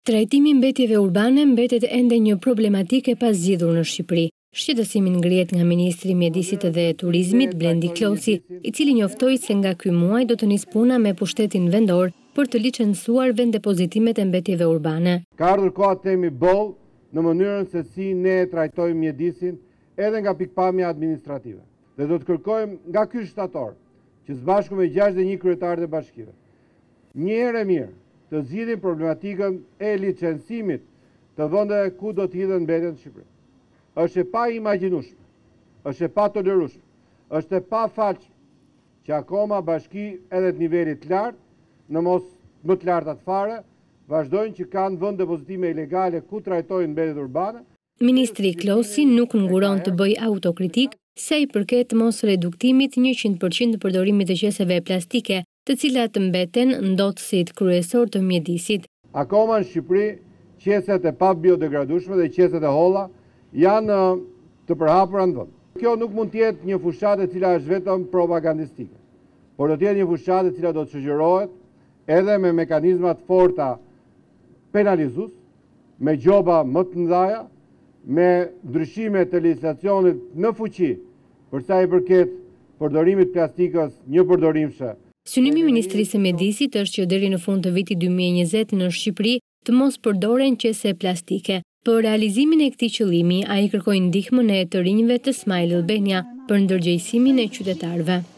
Trajtimi i mbetjeve urbane mbetet ende një problematike pa zgjidhur në Shqipëri. Shqetësimin ngrihet nga ministri i Mjedisit dhe Turizmit Blendi Klosi, i cili njoftoi se nga ky muaj do të nisë puna me pushtetin vendor për të licencuar venddepozitimet e mbetjeve urbane. Ka ardhur koha të themi boll në mënyrën se si ne trajtojmë mjedisin edhe nga pikpamja administrative. Dhe do të kërkojmë nga ky shtator që së bashku me 61 kryetarët e bashkive, një herë e mirë të zgjidhin problematikën e licencimit të vendeve ku do të hidhen mbetjet në Shqipëri. Është e pa imagjinueshme, është e pa tolerueshme, është e pa falshme që akoma bashki edhe të nivelit të lartë, në mos më të lartat fare, vazhdojnë që kanë vend depozitime ilegale ku trajtojnë mbetjet urbane. Ministri Klosi nuk nguron të bëj autokritik sa i përket mos reduktimit 100% të përdorimit të qeseve plastike, të cilat mbeten ndotësit kryesor të mjedisit. Akoma në Shqipëri, qeset e pa biodegradueshme dhe qeset e holla janë të përhapura në vend. Kjo nuk mund të jetë një fushatë e cila është vetëm propagandistike, por do të jetë një fushatë e cila do të shoqërohet edhe me mekanizma të forta penalizues, me gjoba më të mëdha, me ndryshime të legjislacionit në fuqi për sa i përket përdorimit plastikës një përdorimshë. Synimi i Ministrisë së Mjedisit është që deri në fund të vitit 2020 në Shqipëri të mos përdoren qese plastike. Për realizimin e këtij qëllimi, ai kërkoi ndihmën e të rinjve të Smile Albania për ndërgjegjësimin e qytetarëve.